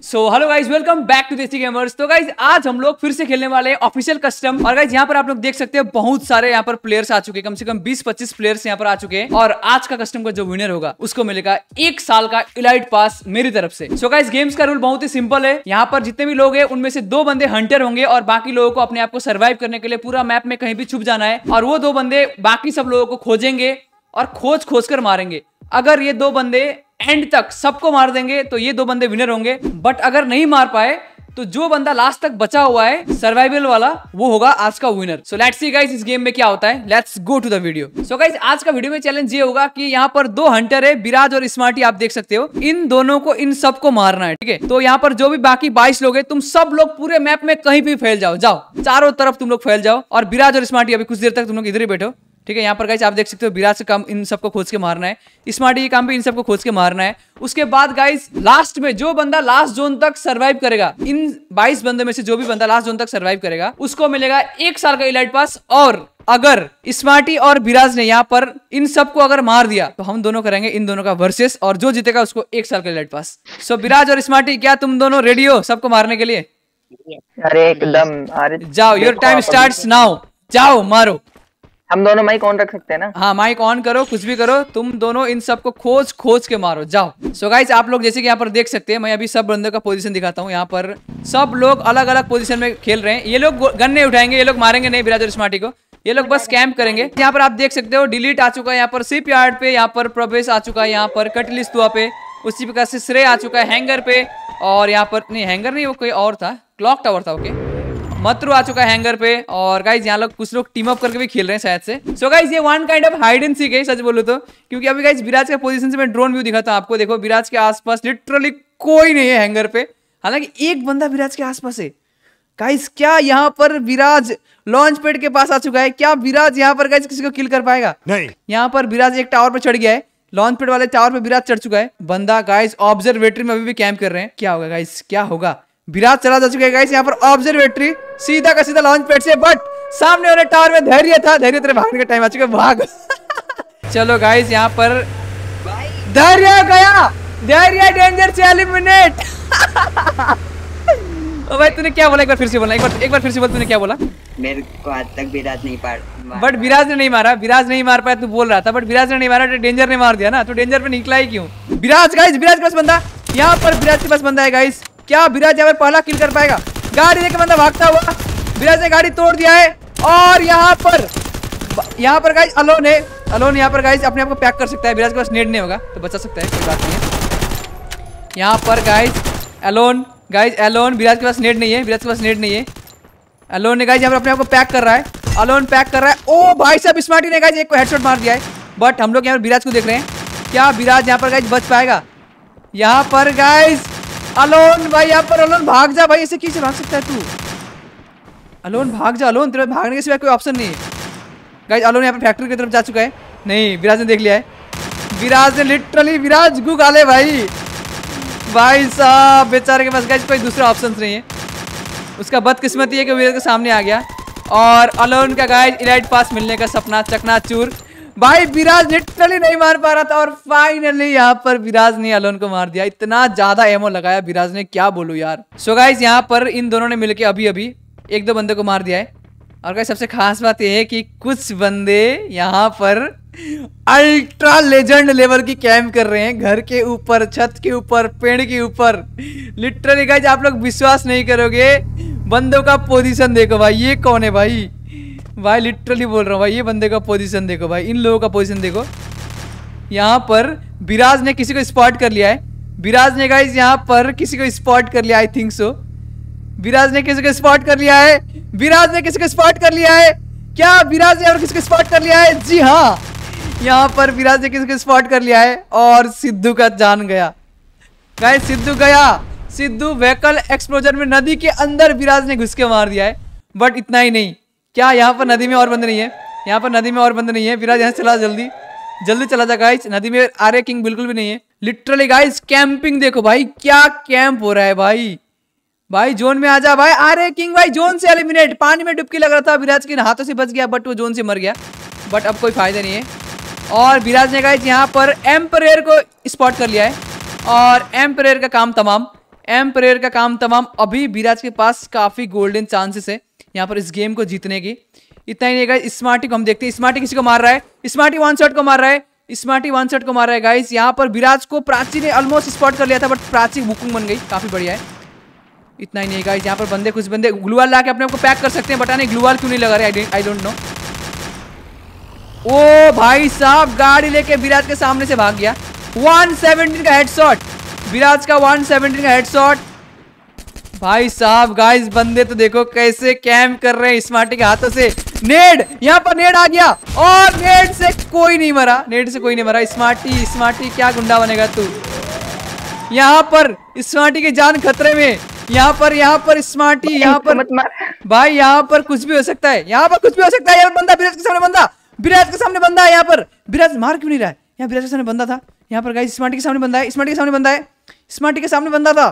So hello guys, welcome back to Desi gamers. तो guys आज हम लोग फिर से खेलने वाले हैं ऑफिशियल कस्टम। और गाइज यहाँ पर आप लोग देख सकते हैं बहुत सारे यहाँ पर प्लेयर्स आ चुके हैं, कम से कम 20-25 प्लेयर्स यहाँ पर आ चुके हैं। और आज का कस्टम का जो विनर होगा उसको मिलेगा 1 साल का इलाइट पास मेरी तरफ से। सो गाइज गेम्स का रूल बहुत ही सिंपल है। यहाँ पर जितने भी लोग हैं उनमें से 2 बंदे हंटर होंगे और बाकी लोगों को अपने आप को सर्वाइव करने के लिए पूरा मैप में कहीं भी छुप जाना है। और वो 2 बंदे बाकी सब लोगों को खोजेंगे और खोज कर मारेंगे। अगर ये 2 बंदे एंड तक सबको मार देंगे तो ये 2 बंदे विनर होंगे। बट अगर नहीं मार पाए तो जो बंदा लास्ट तक बचा हुआ है सर्वाइवल वाला वो होगा आज का winner. So let's see guys इस गेम में क्या होता है। Let's go to the video. So guys आज का वीडियो में चैलेंज ये होगा कि यहाँ पर 2 हंटर है, विराज और स्मार्टी, आप देख सकते हो। इन दोनों को इन सबको मारना है, ठीक है। तो यहाँ पर जो भी बाकी 22 लोग हैं, तुम सब लोग पूरे मैप में कहीं भी फैल जाओ, चारों तरफ तुम लोग फैल जाओ। और विराज और स्मार्टी अभी कुछ देर तक तुम लोग इधर ही बैठो, ठीक है। यहाँ पर गाइस आप देख सकते हो विराज का काम इन सबको खोज के मारना है, स्मार्टी का काम भी इन सबको खोज के मारना है। उसके बाद गाइस लास्ट में जो बंदा लास्ट जोन तक सरवाइव करेगा, इन 22 बंदे में से जो भी बंदा लास्ट जोन तक सरवाइव करेगा उसको मिलेगा 1 साल का इलाइट पास। और अगर स्मार्टी और विराज ने यहाँ पर इन सबको अगर मार दिया तो हम दोनों करेंगे इन दोनों का वर्सेस, और जो जीतेगा उसको 1 साल का इलाइट पास। सो विराज और स्मार्टी, क्या तुम दोनों रेडी हो सबको मारने के लिए? अरे एकदम। अरे जाओ, योर टाइम स्टार्ट्स नाउ, जाओ मारो। हम दोनों माइक ऑन रख सकते हैं ना? हाँ माइक ऑन करो, कुछ भी करो, तुम दोनों इन सबको खोज के मारो, जाओ। सो गाइस आप लोग जैसे कि यहाँ पर देख सकते हैं, मैं अभी सब बंदों का पोजीशन दिखाता हूँ। यहाँ पर सब लोग अलग अलग पोजीशन में खेल रहे हैं। ये लोग गन नहीं उठाएंगे, ये लोग मारेंगे नहीं विराज और स्मार्टी को, ये लोग बस कैंप करेंगे। यहाँ पर आप देख सकते हो डिलीट आ चुका है, यहाँ पर शिप यार्ड पे, यहाँ पर प्रवेश आ चुका है, यहाँ पर कटलिस्ट दुआ पे, उसी प्रकार से श्रेय आ चुका है हैंगर पे, और यहाँ पर नहीं हैंगर नहीं, वो कोई और था, क्लॉक टावर था, ओके। मतरू आ चुका है हैंगर पे। और गाइज यहाँ लोग कुछ लोग टीम अप करके भी खेल रहे हैं शायद से। सो गाइज ये one kind of hide and seek है सच बोलूं तो, क्योंकि अभी गाइज विराज के पोजीशन से मैं ड्रोन व्यू दिखाता हूं आपको। देखो विराज के आसपास लिटरली कोई नहीं है हैंगर पे, हालांकि एक बंदा विराज के आसपास है। गाइज क्या यहाँ पर विराज लॉन्च पैड के पास आ चुका है? क्या विराज यहाँ पर गाइज किसी को किल कर पाएगा? नहीं। यहाँ पर विराज एक टावर पर चढ़ गया है, लॉन्च पैड वाले टावर पे विराज चढ़ चुका है। बंदा गाइज ऑब्जर्वेटरी में अभी भी कैंप कर रहे हैं। क्या होगा गाइज, क्या होगा? विराज चला जा चुका है गाइस यहाँ पर ऑब्जर्वेटरी, सीधा का सीधा लॉन्च पैड से। बट सामने वाले टावर में धैर्य था, धैर्य तेरे भागने का टाइम आ चुका है, भाग। चलो गाइस यहाँ पर धैर्य गया, धैर्य डेंजर से एलिमिनेट। ओ भाई तूने क्या बोला? एक बार फिर से बोलना, एक बार फिर से बोल, तूने क्या बोला? मेरे को आज तक विराज नहीं मारा। बट विराज ने नहीं मारा, विराज नहीं मार पाया, तू बोल रहा था। बट विराज ने नहीं मारा तो डेंजर ने मार दिया ना, तो डेंजर पे निकला ही क्यों? विराज गाइस, विराज के पास बंदा, यहाँ पर विराज के पास बंदा है गाइस। क्या विराज यहाँ पर पहला किल कर पाएगा? गाड़ी लेके बंदा भागता हुआ, विराज ने गाड़ी तोड़ दिया है। और यहाँ पर गाइस अलोन है, अलोन यहाँ पर गाइस अपने आप को पैक कर सकता है। विराज के पास नेड नहीं होगा तो बचा सकता है, कोई बात नहीं है। यहाँ पर गाइस अलोन, विराज के पास नेड नहीं है, विराज के पास नेड नहीं है। अलोन ने गाइस यहाँ पर अपने आप को पैक कर रहा है, अलोन पैक कर रहा है। ओ भाई साहब स्मार्टी ने गाइस एक को हेडशॉट मार दिया है। बट हम लोग यहाँ पर विराज को देख रहे हैं, क्या विराज यहाँ पर गाइस बच पाएगा? यहाँ पर गाइस अलोन भाई, यहाँ पर अलोन भाग जा भाई, ऐसे कैसे भाग सकता है तू? अलोन भाग जा, अलोन तेरे भागने के सिवाय कोई ऑप्शन नहीं है। गाइस अलोन यहाँ पर फैक्ट्री की तरफ जा चुका है। नहीं, विराज ने देख लिया है, विराज ने लिटरली विराज गु गाले भाई साहब बेचारे के पास गाइस कोई दूसरा ऑप्शन नहीं है। उसका बदकिस्मती है कि विराज के सामने आ गया और अलोन का गाइस इलाइट पास मिलने का सपना चकनाचूर। भाई विराज लिटरली नहीं मार पा रहा था और फाइनली यहाँ पर विराज ने अलोन को मार दिया। इतना ज्यादा एमो लगाया विराज ने, क्या बोलूं यार। सो गाइस यहाँ पर इन दोनों ने मिलके अभी 1-2 बंदे को मार दिया है। और गाइस सबसे खास बात यह है कि कुछ बंदे यहाँ पर अल्ट्रा लेजेंड लेवल की कैंप कर रहे हैं, घर के ऊपर, छत के ऊपर, पेड़ के ऊपर। लिटरली गाइस आप लोग विश्वास नहीं करोगे, बंदों का पोजीशन देखो भाई। ये कौन है भाई लिटरली बोल रहा हूँ भाई, ये बंदे का पोजीशन देखो भाई, इन लोगों का पोजीशन देखो। यहाँ पर विराज ने किसी को स्पॉट कर लिया है, विराज ने गाइस यहाँ पर किसी को स्पॉट कर लिया, आई थिंक सो। विराज ने किसी को स्पॉट कर लिया है, विराज ने किसी को स्पॉट कर लिया है। क्या विराज ने यहाँ पर किसी को स्पॉट कर लिया है? जी हाँ, यहाँ पर विराज ने किसी को स्पॉट कर लिया है और सिद्धू का जान गया गाइस। सिद्धू गया, सिद्धू व्हीकल एक्सप्लोजन में नदी के अंदर विराज ने घुस के मार दिया है। बट इतना ही नहीं, क्या यहाँ पर नदी में और बंदे नहीं है? यहाँ पर नदी में और बंदे नहीं है। विराज यहाँ चला, जल्दी चला जा गाइस। नदी में आर्य किंग बिल्कुल भी नहीं है। लिटरली गाइस कैंपिंग देखो भाई, क्या कैंप हो रहा है भाई जोन में आ जा भाई। आर्य किंग भाई जोन से एलिमिनेट, पानी में डुबकी लग रहा था, विराज के हाथों से बच गया बट वो जोन से मर गया। बट अब कोई फायदा नहीं है। और विराज ने गाइस यहाँ पर एम्परेयर को स्पॉट कर लिया है और एम्परेयर का काम तमाम। एम्परेयर का काम तमाम। अभी विराज के पास काफी गोल्डन चांसेस है यहाँ पर इस गेम को जीतने की। इतना ही नहीं गाइस, स्मार्टी को हम देखते हैं। स्मार्टी किसी को मार रहा है, स्मार्टी वन शॉट को मार रहा है, स्मार्टी वन शॉट को मार रहा है गाइस। यहाँ पर विराज को प्राची ने ऑलमोस्ट स्पॉट कर लिया था, बट प्राची बुकिंग बन गई, काफी बढ़िया है। इतना ही नहीं गाइस, यहाँ पर बंदे कुछ बंदे ग्लूवाल ला के अपने आप को पैक कर सकते हैं, बट नहीं ग्लूवाल क्यों नहीं लगा रहे, आई डोंट नो। ओ भाई साहब, गाड़ी लेके विराज के सामने से भाग गया। 117 का हेडशॉट, विराज का 117 का हेडशॉट। भाई साहब गाइस, बंदे तो देखो कैसे कैंप कर रहे हैं स्मार्टी के हाथों से। नेड, यहाँ पर नेड आ गया और नेड से कोई नहीं मरा, नेड से कोई नहीं मरा। स्मार्टी, स्मार्टी क्या गुंडा बनेगा तू। यहाँ पर स्मार्टी की जान खतरे में। यहाँ पर स्मार्टी, यहाँ पर भाई, यहाँ पर कुछ भी हो सकता है, यहाँ पर कुछ भी हो सकता है। यहाँ बंदा विराज के सामने, बंदा विराज के सामने बंदा है। यहाँ पर विराज मार क्यों नहीं रहा है, यहाँ विराज के सामने बंदा था। यहाँ पर गाइस स्मार्टी के सामने बंदा है, स्मार्टी के सामने बंदा है, स्मार्टी के सामने बंदा था।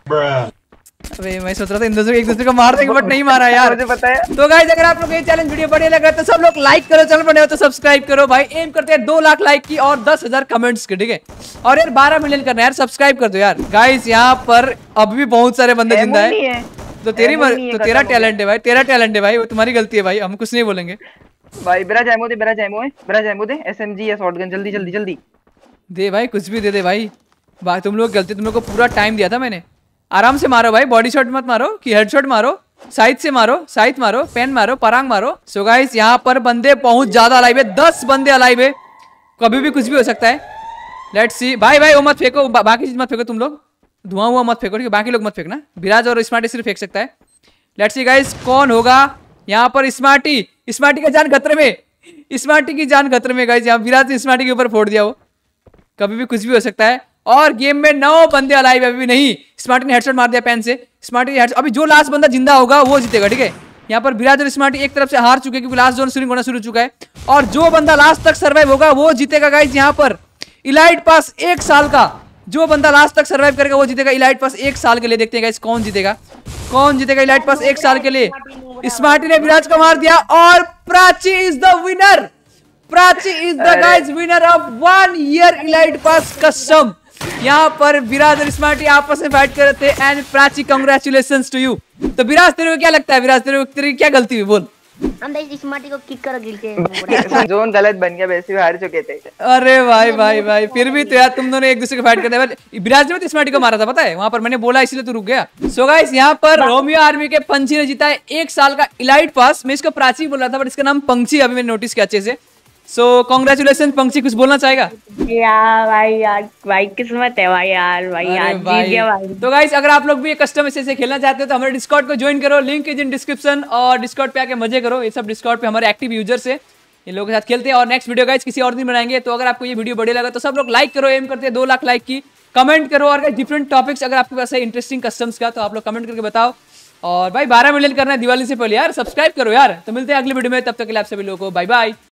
अबे मैं सोच रहा था एक दूसरे को मार देंगे, बट नहीं मारा यार, मुझे पता है। तो गाइस अगर आप लोग ये चैलेंज वीडियो बढ़िया लग रहा है तो सब लोग लाइक करो, चैनल पर नए हो तो सब्सक्राइब करो भाई। एम करते हैं 2 लाख लाइक की और 10,000 कमेंट्स के, ठीक है। और यार 12 मिलियन करना है यार, सब्सक्राइब कर दो यार। गाइस यहाँ पर अभी भी बहुत सारे बंदे जिंदा है, तो तेरा टैलेंट है भाई, तेरा टैलेंट है भाई, वो तुम्हारी गलती है भाई, हम कुछ नहीं बोलेंगे भाई। विराज एमो दे, विराज एमो दे, एसएमजी या शॉटगन, जल्दी जल्दी जल्दी दे भाई, कुछ भी दे दे भाई। तुम लोग गलती, तुम लोग को पूरा टाइम दिया था मैंने। आराम से मारो भाई, बॉडी शॉट मत मारो कि हेडशॉट मारो, साइड से मारो, साइड मारो, पेन मारो, परांग मारो। सो गाइस यहाँ पर बंदे बहुत ज्यादा अलाइव है, 10 बंदे अलाइव है, कभी भी कुछ भी हो सकता है। Let's see. भाई वो मत फेंको, बाकी चीज मत फेंको तुम लोग, धुआं हुआ मत फेंको, ठीक है, बाकी लोग मत फेंकना। विराज और स्मार्टी सिर्फ फेंक सकता है। लेट्स सी गाइस कौन होगा यहाँ पर। स्मार्टी, स्मार्टी का जान खतरे में, स्मार्टी की जान खतरे में गाइस। यहाँ विराज ने स्मार्टी के ऊपर फोड़ दिया, वो कभी भी कुछ भी हो सकता है। और गेम में 9 बंदे अलाइव अभी भी नहीं। स्मार्टी ने हेडशॉट मार दिया पेन से, स्मार्टी हेडशॉट। अभी जो लास्ट बंदा जिंदा होगा वो जीतेगा, ठीक है। यहाँ पर विराज और स्मार्टी एक तरफ से हार चुके हैं क्योंकि लास्ट जोन शुरू होना शुरू हो चुका है, और जो बंदा लास्ट तक सर्वाइव होगा वो जीतेगा गाइस। यहाँ पर इलाइट पास 1 साल का, जो बंदा लास्ट तक सर्वाइव करेगा वो जीतेगा इलाइट पास 1 साल के लिए। देखते हैं गाइस कौन जीतेगा, कौन जीतेगा इलाइट पास 1 साल के लिए। स्मार्टी ने विराज को मार दिया और Prachi is the winner. Prachi is the guys winner of 1 year elite pass कसम। यहाँ पर विराज और स्मार्टी आपस में फाइट कर रहे थे and Prachi congratulations to you. तो विराज तेरे को क्या लगता है, विराज तेरी क्या गलती हुई बोल। हम स्मार्टी को किक करो गिल के। जोन गलत बन गया, वैसे भी हार चुके थे। अरे भाई फिर भी तो यार तुम दोनों एक दूसरे को फाइट करते हैं। विराज ने तो स्मार्टी को मारा था पता है, वहां पर मैंने बोला इसलिए तू रुक गया। सो गाइस यहाँ पर रोमियो आर्मी के पंछी ने जीता है 1 साल का इलाइट पास। मैं इसको प्राची बोल रहा था बट इसका नाम पंछी अभी मैंने नोटिस किया अच्छे से। सो कांग्रेचुलेशन पंछी, कुछ बोलना चाहेगा? यार भाई किस्मत है भाई, यार जीत गया भाई। तो गाइस अगर आप लोग भी कस्टम ऐसे खेलना चाहते हो तो हमारे डिस्कॉर्ड को ज्वाइन करो, लिंक इज इन डिस्क्रिप्शन। और डिस्कॉर्ड पे आके मजे करो, ये सब डिस्कॉर्ड पे हमारे एक्टिव यूजर्स है, ये लोगों के साथ खेलते हैं। और नेक्स्ट वीडियो गाइस किसी और दिन बनाएंगे। तो अगर आपको ये वीडियो बढ़िया लगा तो सब लोग लाइक करो, एम करते हैं 2 लाख लाइक की। कमेंट करो और डिफरेंट टॉपिक्स अगर आपके पास है इंटरेस्टिंग कस्टम्स का तो आप लोग कमेंट करके बताओ। और भाई 12 मिलियन करना है दिवाली से पहले यार, सब्सक्राइब करो यार। तो मिलते हैं अगली वीडियो में, तब तक के लिए आप सभी लोगों को बाय बाय।